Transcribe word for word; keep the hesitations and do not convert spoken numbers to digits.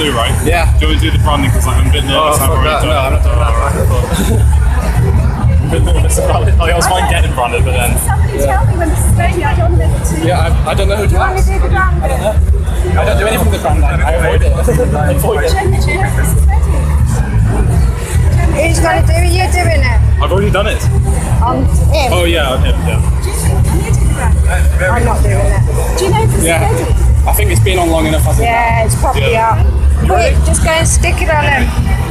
do, right? Yeah. Do you want to do the branding? Because like, I'm a bit nervous. Oh, I've fuck already that. done No, I'm not doing that. I'm a bit nervous about it. Like, I was fine getting branded, but then. Somebody tell me when this is going. I don't want to. Yeah, I, I don't know who to Want to ask. do the branding? I don't know. I don't do anything with the branding. I avoid it. I avoid it. Jen, do you know if this is ready? Who's going to do it? You're doing it. I've already done it. I'm him. Oh yeah, him, yeah. Do you think can you do the branding? I'm not doing it. Do you know if this Yeah. is ready? I think it's been on long enough, hasn't it? Yeah, it's probably Yeah. up. Quick, just go and stick it on him.